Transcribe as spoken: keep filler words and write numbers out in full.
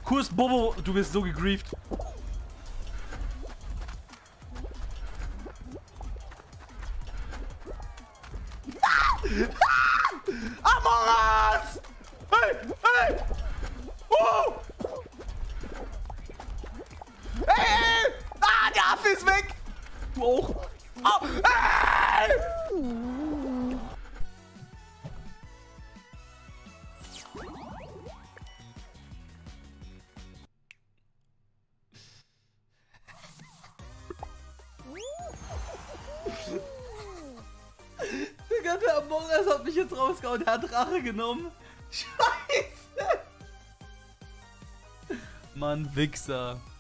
Kurs Bobo, du wirst so gegrieft. Amoras! Hey, hey! Oh! Hey, hey! Ah, der Affe ist weg! Du auch! Oh! Hey! Digga, der Among Us hat mich jetzt rausgehauen. Der hat Rache genommen. Scheiße! Mann, Wichser.